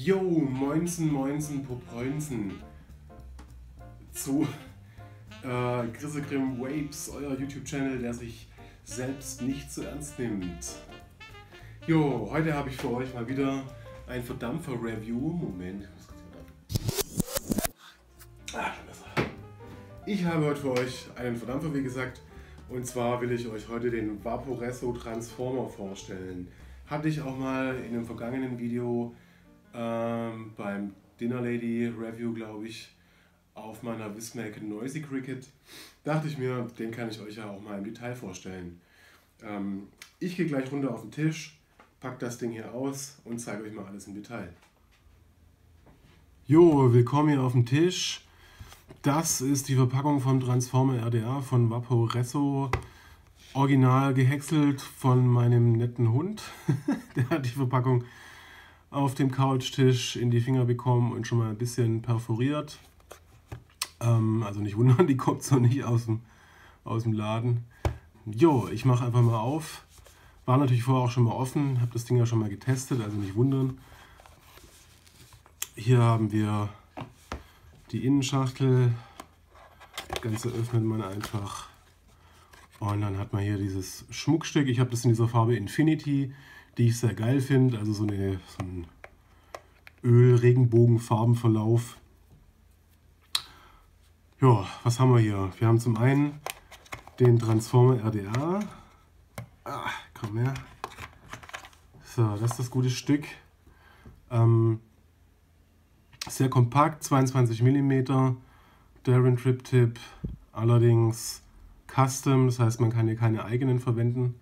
Yo, moinsen, moinsen, popoinsen zu Grizzegrim Vapes, euer YouTube-Channel, der sich selbst nicht so ernst nimmt. Jo, heute habe ich für euch mal wieder ein Verdampfer-Review. Moment, ich habe heute für euch einen Verdampfer, wie gesagt, und zwar will ich euch heute den Vaporesso Transformer vorstellen. Hatte ich auch mal in einem vergangenen Video beim Dinner Lady Review, glaube ich, auf meiner Vismac Noisy Cricket. Dachte ich mir, den kann ich euch ja auch mal im Detail vorstellen. Ich gehe gleich runter auf den Tisch, packe das Ding hier aus und zeige euch mal alles im Detail. Jo, willkommen hier auf dem Tisch. Das ist die Verpackung vom Transformer RDA von Vaporesso. Original gehäckselt von meinem netten Hund. Der hat die Verpackung auf dem Couchtisch in die Finger bekommen und schon mal ein bisschen perforiert. Also nicht wundern, die kommt so nicht aus dem Laden. Jo, ich mache einfach mal auf. War natürlich vorher auch schon mal offen, habe das Ding ja schon mal getestet, also nicht wundern. Hier haben wir die Innenschachtel. Das Ganze öffnet man einfach. Und dann hat man hier dieses Schmuckstück. Ich habe das in dieser Farbe Infinity, die ich sehr geil finde. Also so ein Öl-Regenbogen-Farbenverlauf. Ja, was haben wir hier? Wir haben zum einen den Transformer RDA. Komm her. So, das ist das gute Stück. Sehr kompakt, 22 mm. Darren Trip Tip, allerdings Custom, das heißt, man kann hier keine eigenen verwenden.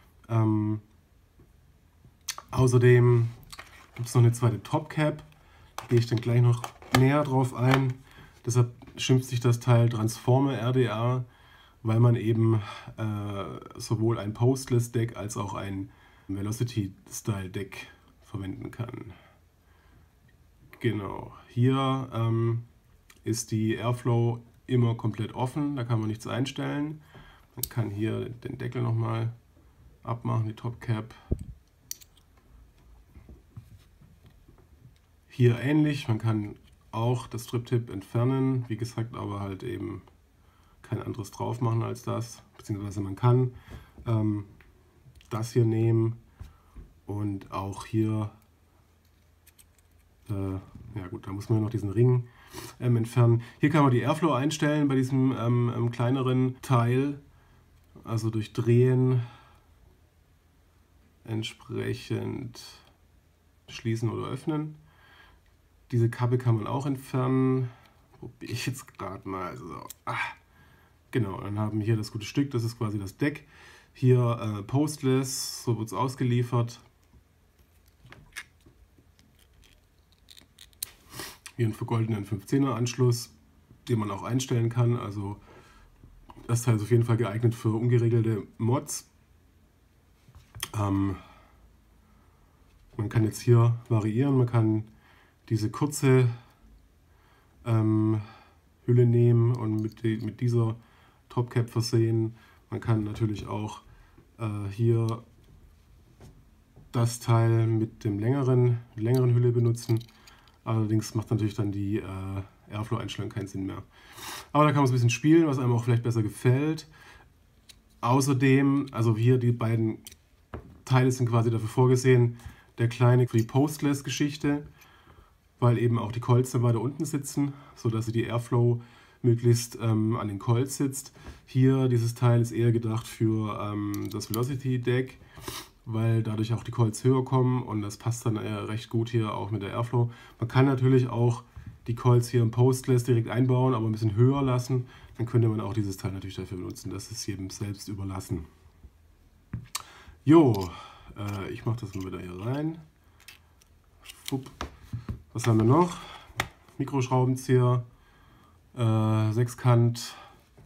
Außerdem gibt es noch eine zweite Top Cap, da gehe ich dann gleich noch näher drauf ein. Deshalb schimpft sich das Teil Transformer RDA, weil man eben sowohl ein Postless Deck als auch ein Velocity Style Deck verwenden kann. Genau, hier ist die Airflow immer komplett offen, da kann man nichts einstellen. Man kann hier den Deckel nochmal abmachen, die Top Cap. Hier ähnlich, man kann auch das Strip-Tip entfernen, wie gesagt, aber halt eben kein anderes drauf machen als das, beziehungsweise man kann das hier nehmen und auch hier, ja gut, da muss man noch diesen Ring entfernen. Hier kann man die Airflow einstellen bei diesem kleineren Teil, also durch Drehen entsprechend schließen oder öffnen. Diese Kappe kann man auch entfernen. Probiere ich jetzt gerade mal. So. Genau, dann haben wir hier das gute Stück, das ist quasi das Deck. Hier Postless, so wird es ausgeliefert. Hier einen vergoldenen 510er Anschluss, den man auch einstellen kann. Also das Teil ist auf jeden Fall geeignet für ungeregelte Mods. Man kann jetzt hier variieren, man kann diese kurze Hülle nehmen und mit dieser Topcap versehen. Man kann natürlich auch hier das Teil mit dem längeren Hülle benutzen. Allerdings macht natürlich dann die Airflow-Einstellung keinen Sinn mehr. Aber da kann man so ein bisschen spielen, was einem auch vielleicht besser gefällt. Außerdem, also hier die beiden Teile sind quasi dafür vorgesehen, der kleine für die Postless-Geschichte, weil eben auch die Coils dann weiter unten sitzen, sodass die Airflow möglichst an den Coils sitzt. Hier, dieses Teil ist eher gedacht für das Velocity Deck, weil dadurch auch die Coils höher kommen und das passt dann recht gut hier auch mit der Airflow. Man kann natürlich auch die Coils hier im Postless direkt einbauen, aber ein bisschen höher lassen. Dann könnte man auch dieses Teil natürlich dafür benutzen. Das ist jedem selbst überlassen. Jo, ich mache das mal wieder hier rein. Fupp. Was haben wir noch? Mikroschraubenzieher, Sechskant.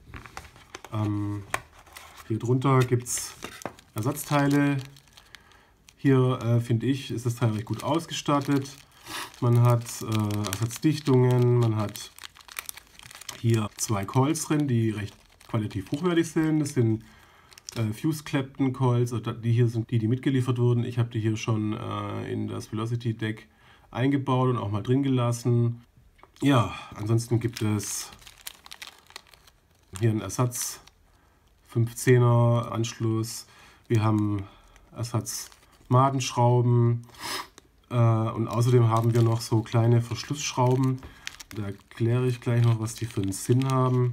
Hier drunter gibt es Ersatzteile. Hier finde ich, ist das Teil recht gut ausgestattet. Man hat Ersatzdichtungen, man hat hier zwei Coils drin, die recht qualitativ hochwertig sind. Das sind Fuse Clapton Coils, die hier sind die mitgeliefert wurden. Ich habe die hier schon in das Velocity Deck eingebaut und auch mal drin gelassen. Ja, ansonsten gibt es hier einen Ersatz 510er Anschluss. Wir haben Ersatz Madenschrauben und außerdem haben wir noch so kleine Verschlussschrauben. Da erkläre ich gleich noch, was die für einen Sinn haben.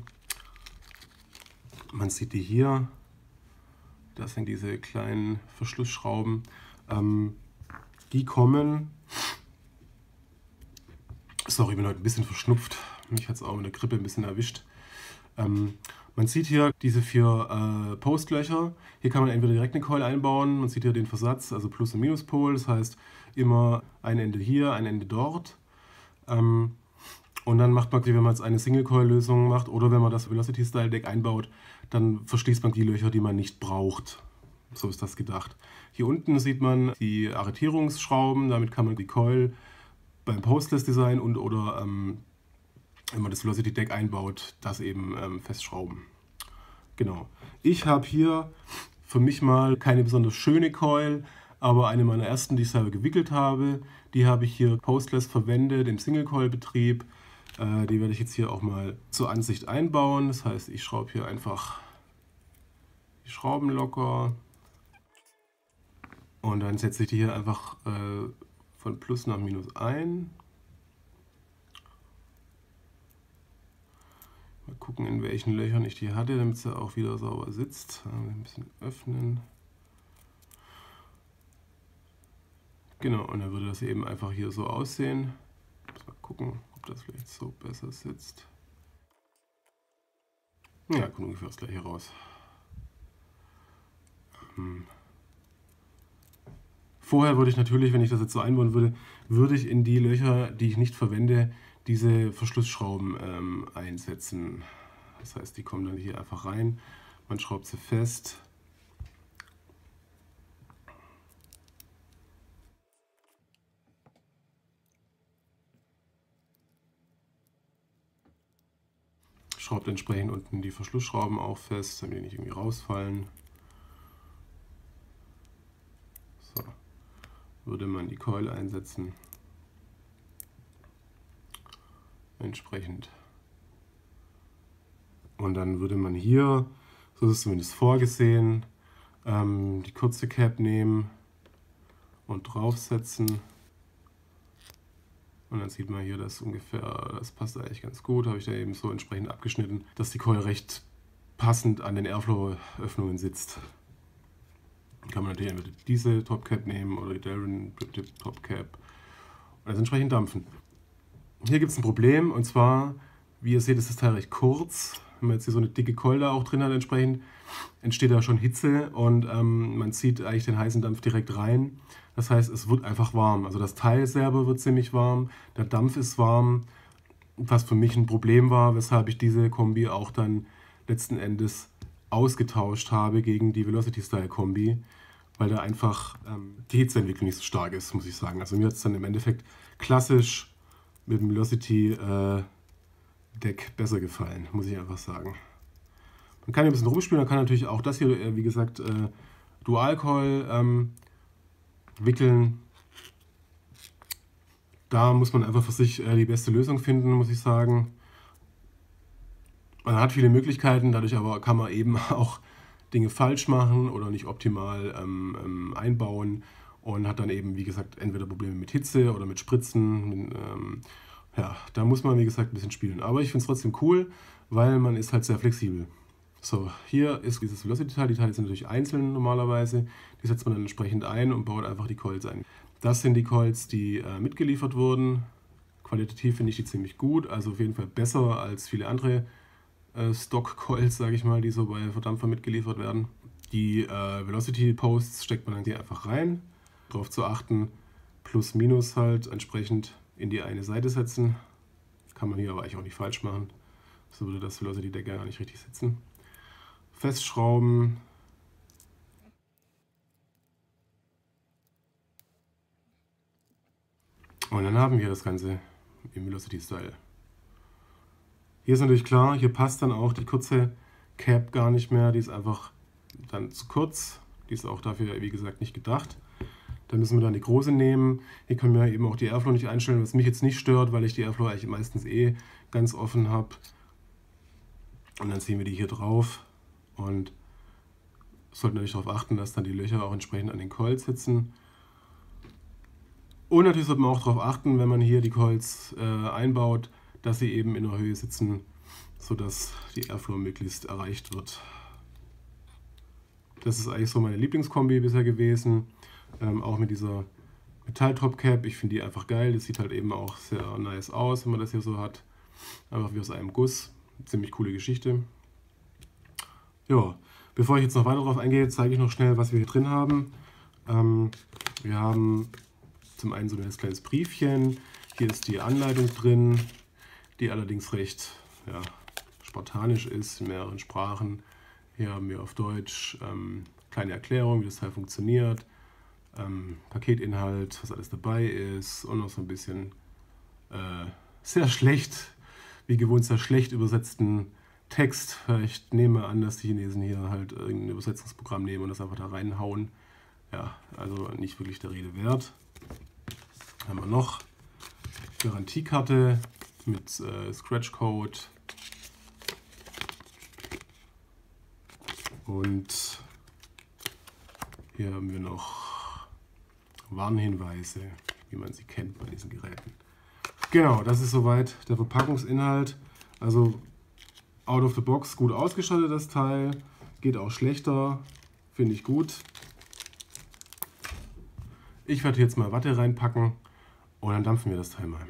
Man sieht die hier. Das sind diese kleinen Verschlussschrauben. Die kommen... Sorry, ich bin heute ein bisschen verschnupft. Mich hat es auch mit der Grippe ein bisschen erwischt. Man sieht hier diese 4 Postlöcher. Hier kann man entweder direkt eine Coil einbauen. Man sieht hier den Versatz, also Plus- und Minuspol. Das heißt, immer ein Ende hier, ein Ende dort. Und dann macht man, wenn man jetzt eine Single-Coil-Lösung macht oder wenn man das Velocity-Style-Deck einbaut, dann verschließt man die Löcher, die man nicht braucht. So ist das gedacht. Hier unten sieht man die Arretierungsschrauben. Damit kann man die Coil beim Postless-Design und oder wenn man das Velocity Deck einbaut, das eben festschrauben. Genau. Ich habe hier für mich mal keine besonders schöne Coil, aber eine meiner ersten, die ich selber gewickelt habe. Die habe ich hier postless verwendet im Single-Coil-Betrieb. Die werde ich jetzt hier auch mal zur Ansicht einbauen. Das heißt, ich schraube hier einfach die Schrauben locker und dann setze ich die hier einfach von Plus nach Minus ein. Mal gucken, in welchen Löchern ich die hatte, damit sie auch wieder sauber sitzt. Ein bisschen öffnen. Genau, und dann würde das eben einfach hier so aussehen. Mal gucken, ob das vielleicht so besser sitzt. Ja, kommt ungefähr das gleiche raus. Vorher würde ich natürlich, wenn ich das jetzt so einbauen würde, würde ich in die Löcher, die ich nicht verwende, diese Verschlussschrauben einsetzen. Das heißt, die kommen dann hier einfach rein, man schraubt sie fest. Schraubt entsprechend unten die Verschlussschrauben auch fest, damit die nicht irgendwie rausfallen. So, würde man die Coil einsetzen. Entsprechend. Und dann würde man hier, so ist es zumindest vorgesehen, die kurze Cap nehmen und draufsetzen. Und dann sieht man hier, dass ungefähr, das passt eigentlich ganz gut, habe ich da eben so entsprechend abgeschnitten, dass die Coil recht passend an den Airflow-Öffnungen sitzt. Dann kann man natürlich entweder diese Topcap nehmen oder die Darren Tip Topcap und das entsprechend dampfen. Hier gibt es ein Problem, und zwar, wie ihr seht, ist das Teil recht kurz. Wenn man jetzt hier so eine dicke Coil da auch drin hat, entsprechend entsteht da schon Hitze und man zieht eigentlich den heißen Dampf direkt rein. Das heißt, es wird einfach warm. Also das Teil selber wird ziemlich warm, der Dampf ist warm, was für mich ein Problem war, weshalb ich diese Kombi auch dann letzten Endes ausgetauscht habe gegen die Velocity Style Kombi, weil da einfach die Hitzeentwicklung nicht so stark ist, muss ich sagen. Also mir hat es dann im Endeffekt klassisch mit dem Velocity Deck besser gefallen, muss ich einfach sagen. Man kann hier ein bisschen rumspielen, man kann natürlich auch das hier, wie gesagt, Dual Coil wickeln. Da muss man einfach für sich die beste Lösung finden, muss ich sagen. Man hat viele Möglichkeiten, dadurch aber kann man eben auch Dinge falsch machen oder nicht optimal einbauen und hat dann eben, wie gesagt, entweder Probleme mit Hitze oder mit Spritzen. Ja, da muss man, wie gesagt, ein bisschen spielen. Aber ich finde es trotzdem cool, weil man ist halt sehr flexibel. So, hier ist dieses Velocity-Teil. Die Teile sind natürlich einzeln normalerweise. Die setzt man dann entsprechend ein und baut einfach die Coils ein. Das sind die Coils, die mitgeliefert wurden. Qualitativ finde ich die ziemlich gut, also auf jeden Fall besser als viele andere Stock-Coils, sage ich mal, die so bei Verdampfer mitgeliefert werden. Die Velocity-Posts steckt man dann hier einfach rein. Darauf zu achten, plus minus halt entsprechend in die eine Seite setzen. Kann man hier aber eigentlich auch nicht falsch machen. So würde das Velocity Deck gar nicht richtig sitzen. Festschrauben. Und dann haben wir das Ganze im Velocity Style. Hier ist natürlich klar, hier passt dann auch die kurze Cap gar nicht mehr. Die ist einfach dann zu kurz. Die ist auch dafür, wie gesagt, nicht gedacht. Da müssen wir dann die große nehmen. Hier können wir eben auch die Airflow nicht einstellen, was mich jetzt nicht stört, weil ich die Airflow eigentlich meistens ganz offen habe. Und dann ziehen wir die hier drauf und sollten natürlich darauf achten, dass dann die Löcher auch entsprechend an den Coils sitzen. Und natürlich sollte man auch darauf achten, wenn man hier die Coils einbaut, dass sie eben in der Höhe sitzen, sodass die Airflow möglichst erreicht wird. Das ist eigentlich so meine Lieblingskombi bisher gewesen, auch mit dieser Metall-Top-Cap. Ich finde die einfach geil, das sieht halt eben auch sehr nice aus, wenn man das hier so hat. Einfach wie aus einem Guss, ziemlich coole Geschichte. Ja, bevor ich jetzt noch weiter darauf eingehe, zeige ich noch schnell, was wir hier drin haben. Wir haben zum einen so ein kleines Briefchen, hier ist die Anleitung drin, die allerdings recht spartanisch ist, in mehreren Sprachen. Hier haben wir auf Deutsch kleine Erklärung, wie das Teil funktioniert, Paketinhalt, was alles dabei ist und noch so ein bisschen sehr schlecht, wie gewohnt sehr schlecht übersetzten Text. Ich nehme an, dass die Chinesen hier halt irgendein Übersetzungsprogramm nehmen und das einfach da reinhauen. Ja, also nicht wirklich der Rede wert. Haben wir noch Garantiekarte mit Scratch-Code. Und hier haben wir noch Warnhinweise, wie man sie kennt bei diesen Geräten. Genau, das ist soweit der Verpackungsinhalt. Also out of the box gut ausgestattet das Teil. Geht auch schlechter, finde ich gut. Ich werde jetzt mal Watte reinpacken und dann dampfen wir das Teil mal.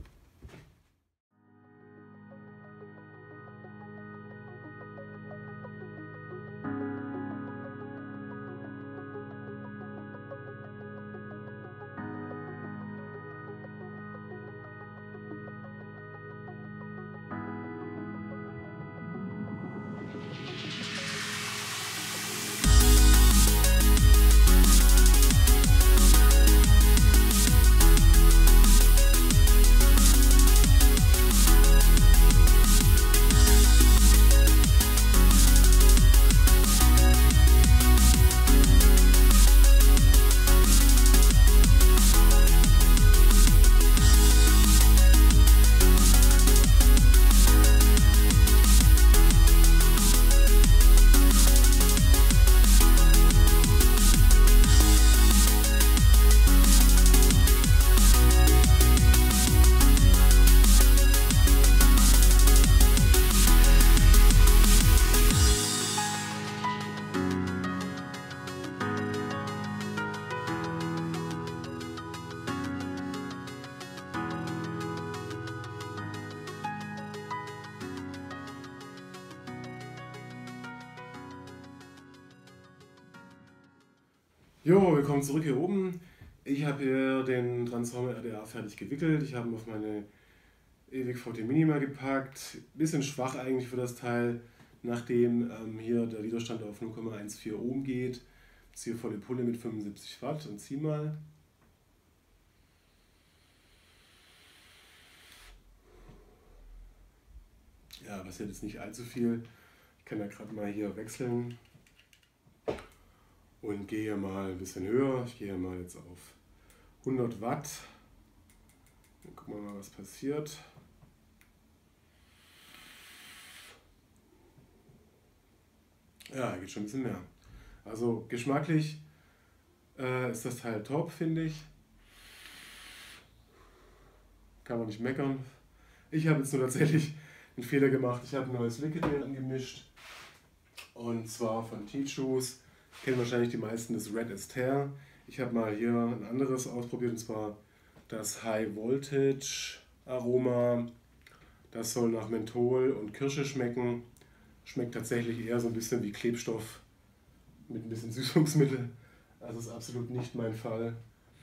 Jo, willkommen zurück hier oben. Ich habe hier den Transformer RDA fertig gewickelt. Ich habe ihn auf meine EWIC VT Minima gepackt. Bisschen schwach eigentlich für das Teil, nachdem hier der Widerstand auf 0,14 Ohm geht. Jetzt hier volle Pulle mit 75 Watt und zieh mal. Ja, passiert jetzt nicht allzu viel. Ich kann ja gerade mal hier wechseln. Und gehe mal ein bisschen höher. Ich gehe mal jetzt auf 100 Watt. Dann gucken wir mal, was passiert. Ja, geht schon ein bisschen mehr. Also geschmacklich ist das Teil top, finde ich. Kann man nicht meckern. Ich habe jetzt nur tatsächlich einen Fehler gemacht. Ich habe ein neues Liquid Mehl angemischt. Und zwar von T-Shoes. Kennen wahrscheinlich die meisten das Red Ester. Ich habe mal hier ein anderes ausprobiert, und zwar das High Voltage Aroma. Das soll nach Menthol und Kirsche schmecken. Schmeckt tatsächlich eher so ein bisschen wie Klebstoff mit ein bisschen Süßungsmittel. Also ist absolut nicht mein Fall.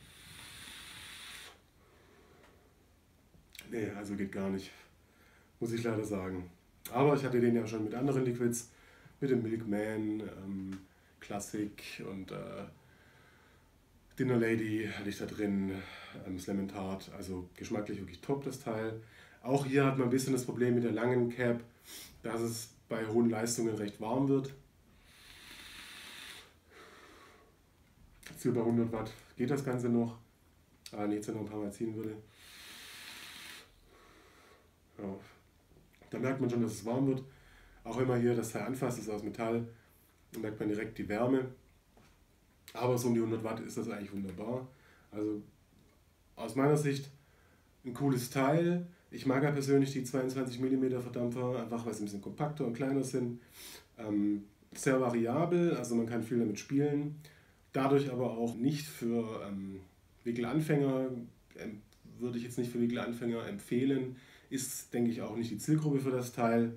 Nee, also geht gar nicht. Muss ich leider sagen. Aber ich hatte den ja schon mit anderen Liquids, mit dem Milkman, Classic und Dinner Lady hatte ich da drin, Slam & Tart, also geschmacklich wirklich top das Teil. Auch hier hat man ein bisschen das Problem mit der langen Cap, dass es bei hohen Leistungen recht warm wird. Ziel bei 100 Watt geht das Ganze noch, aber wenn ich jetzt noch ein paar Mal ziehen würde. Ja. Da merkt man schon, dass es warm wird. Auch wenn man hier das Teil anfasst, ist aus Metall, dann merkt man direkt die Wärme. Aber so um die 100 Watt ist das eigentlich wunderbar. Also aus meiner Sicht ein cooles Teil. Ich mag ja persönlich die 22 mm Verdampfer, einfach weil sie ein bisschen kompakter und kleiner sind. Sehr variabel, also man kann viel damit spielen. Dadurch aber auch nicht für Wickelanfänger, würde ich jetzt nicht für Wickelanfänger empfehlen. Ist, denke ich, auch nicht die Zielgruppe für das Teil.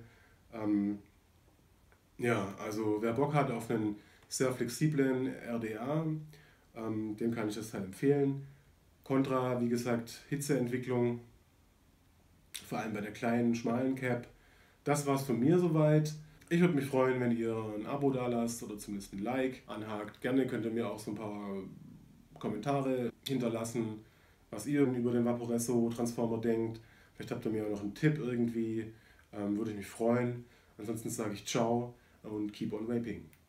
Ja, also wer Bock hat auf einen sehr flexiblen RDA, dem kann ich das Teil empfehlen. Kontra, wie gesagt, Hitzeentwicklung, vor allem bei der kleinen, schmalen Cap. Das war's von mir soweit. Ich würde mich freuen, wenn ihr ein Abo da lasst oder zumindest ein Like anhakt. Gerne könnt ihr mir auch so ein paar Kommentare hinterlassen, was ihr über den Vaporesso Transformer denkt. Vielleicht habt ihr mir auch noch einen Tipp irgendwie, würde ich mich freuen. Ansonsten sage ich ciao und keep on vaping.